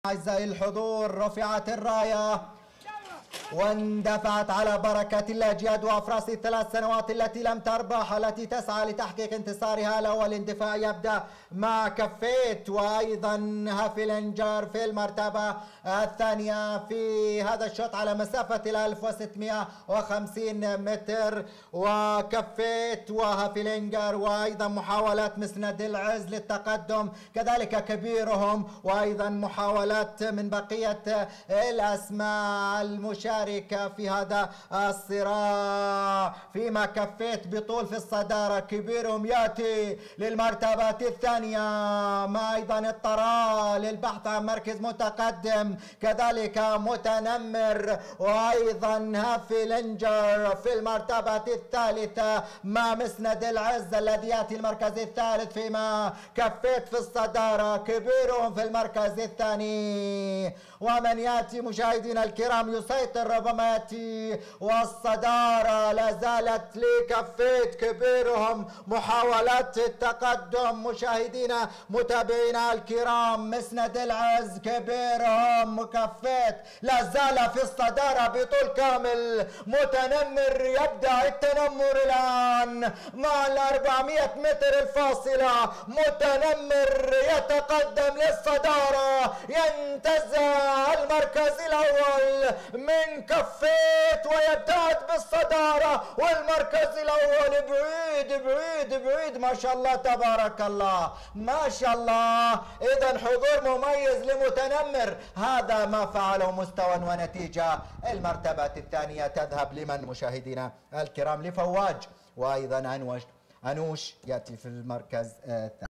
أعزائي الحضور، رفعت الراية واندفعت على بركة الله جياد وأفراس الثلاث سنوات التي لم تربح، التي تسعى لتحقيق انتصارها الأول. الاندفاع يبدأ مع كفيت وأيضا هافلينجر في المرتبة الثانية في هذا الشوط على مسافة 1650 متر، وكفيت وهافلينجر وأيضا محاولات مسند العز للتقدم، كذلك كبيرهم وأيضا محاولات من بقية الأسماء المشاركة في هذا الصراع. فيما كفيت بطول في الصدارة، كبيرهم يأتي للمرتبة الثانية مع أيضا الطراء للبحث عن مركز متقدم، كذلك متنمر وأيضا هافلينجر في المرتبة الثالثة مع مسند العز الذي يأتي المركز الثالث. فيما كفيت في الصدارة، كبيرهم في المركز الثاني. ومن يأتي مشاهدينا الكرام يسيطر ربما يأتي والصدارة لا زالت لكفيت، كبيرهم محاولات التقدم مشاهدينا متابعينا الكرام. مسند العز كبيرهم كفيت لا زال في الصدارة بطول كامل. متنمر يبدأ التنمر الآن مع 400 متر الفاصلة. متنمر يتقدم للصدارة، ينتزع المركز الأول من كفيت ويبتعد بالصدارة، والمركز الأول بعيد بعيد بعيد. ما شاء الله تبارك الله، ما شاء الله. إذا حضور مميز لمتنمر، هذا ما فعله مستوى ونتيجة. المرتبة الثانية تذهب لمن مشاهدينا الكرام؟ لفواج، وأيضا أنوش يأتي في المركز الثاني.